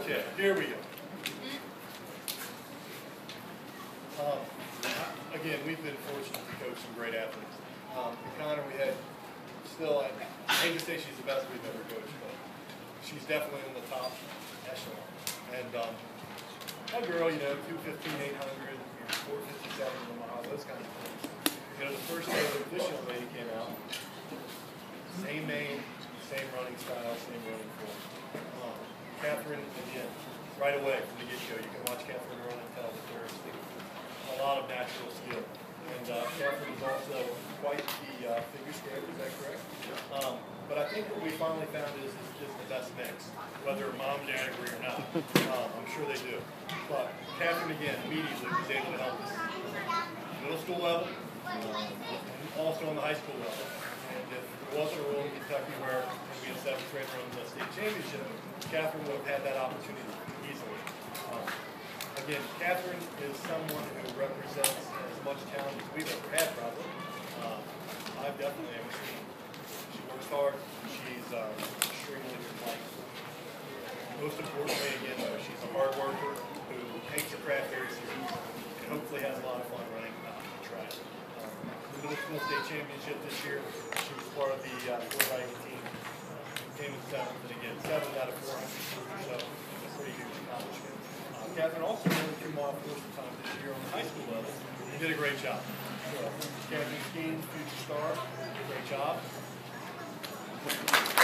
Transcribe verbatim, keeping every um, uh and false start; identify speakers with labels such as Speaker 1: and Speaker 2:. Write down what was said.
Speaker 1: Okay, here we go. Um, again, we've been fortunate to coach some great athletes. Um, Connor, we had still, I hate to say she's the best we've ever coached, but she's definitely in the top echelon. And um, a girl, you know, two fifteen, eight hundred, four fifty-seven in the mile, those kind of things. You know, the first day the official lady came out, same name, same running style, same running form. Um, Katherine, again, right away from the get-go, you can watch Katherine run and tell that there's a lot of natural skill. And uh, Katherine is also quite the uh, figure skater, is that correct? Um, but I think what we finally found is, is, is the best mix, whether mom and dad agree or not. Um, I'm sure they do. But Katherine, again, immediately was able to help us. Middle school level, um, and also on the high school level. And if it wasn't a rule in Kentucky where we had seventh grade run the state championship, Katherine would have had that opportunity easily. Um, again, Katherine is someone who represents as much talent as we've ever had, probably. Um, I've definitely ever seen. She works hard. She's uh, extremely compliant. Most importantly, again, though, she's a hard worker who takes her craft very seriously and hopefully has a lot of fun running uh, the track. Um, the middle school state championship this year, she was part of the uh, four riding team. Came in seventh, and again, seven out of four hundred or so. It's a pretty huge accomplishment. Uh, Katherine also won the two mile four time this year on the high school level and did a great job. So, Katherine Skeen, future star, great job.